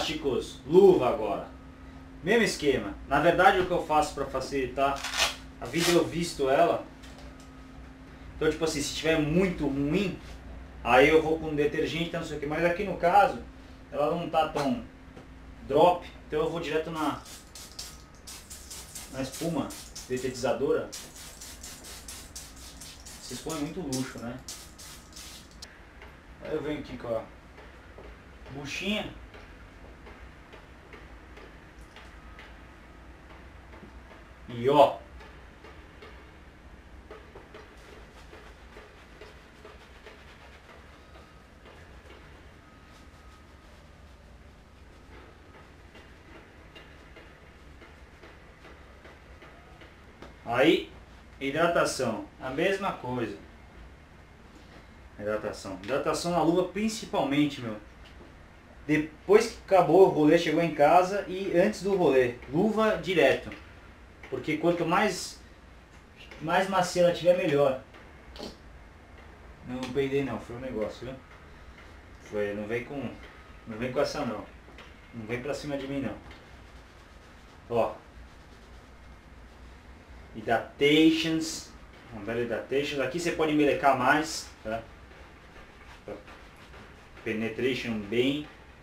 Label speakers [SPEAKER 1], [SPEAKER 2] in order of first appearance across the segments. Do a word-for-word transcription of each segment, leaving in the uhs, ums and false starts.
[SPEAKER 1] chicos, luva agora. Mesmo esquema. Na verdade o que eu faço para facilitar a vida, eu visto ela. Então tipo assim, se estiver muito ruim, aí eu vou com detergente, não sei o que. Mas aqui no caso, ela não tá tão drop, então eu vou direto na, na espuma detetizadora. Vocês põem muito luxo, né? Aí eu venho aqui com a buchinha. E ó. Aí, hidratação, a mesma coisa. Hidratação, hidratação na luva principalmente, meu. Depois que acabou o rolê, chegou em casa e antes do rolê, luva direto. Porque quanto mais, mais macia ela tiver, melhor. Não peidei não, foi um negócio, viu? Foi, não vem com, não vem com essa não. Não vem pra cima de mim não. Ó. Hidratations, uma bela hidratations. Aqui você pode melecar mais, tá? Penetration bem.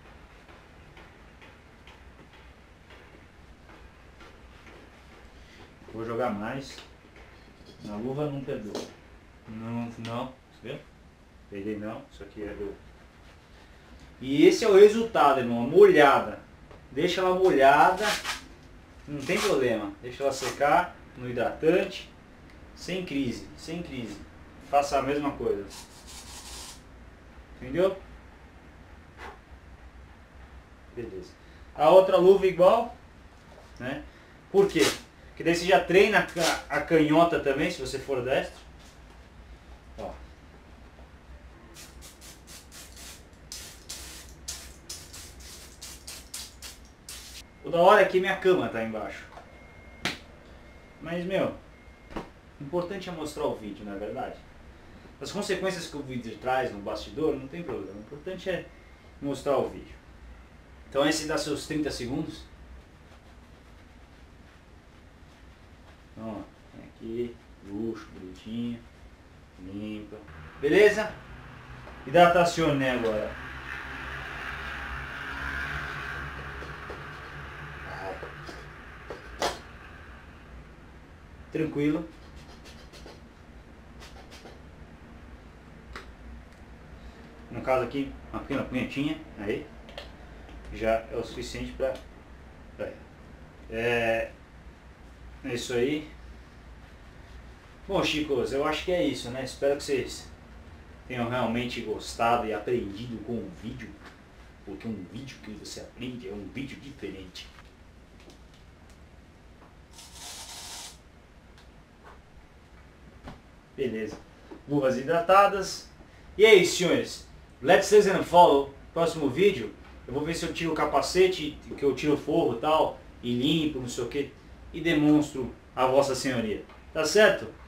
[SPEAKER 1] Vou jogar mais. Na luva não perdoa. Não, não, você vê? Peguei não, isso aqui é do... E esse é o resultado, irmão, molhada. Deixa ela molhada, não tem problema. Deixa ela secar no hidratante, sem crise, sem crise. Faça a mesma coisa. Entendeu? Beleza. A outra luva igual, né? Por quê? Porque daí você já treina a canhota também, se você for destro. Ó. O da hora é que minha cama tá embaixo. Mas, meu, o importante é mostrar o vídeo, não é verdade? As consequências que o vídeo traz no bastidor, não tem problema. O importante é mostrar o vídeo. Então esse dá seus trinta segundos. Então, ó, tem aqui, luxo, bonitinho, limpa. Beleza? Hidratacione agora. Tranquilo. No caso aqui, uma pequena punhetinha, aí, já é o suficiente para... É, é isso aí. Bom, chicos, eu acho que é isso, né? Espero que vocês tenham realmente gostado e aprendido com o vídeo. Porque um vídeo que você aprende é um vídeo diferente. Beleza. Luvas hidratadas. E é isso, senhores. Let's listen and follow. Próximo vídeo, eu vou ver se eu tiro o capacete, que eu tiro o forro e tal, e limpo, não sei o que, e demonstro a vossa senhoria. Tá certo?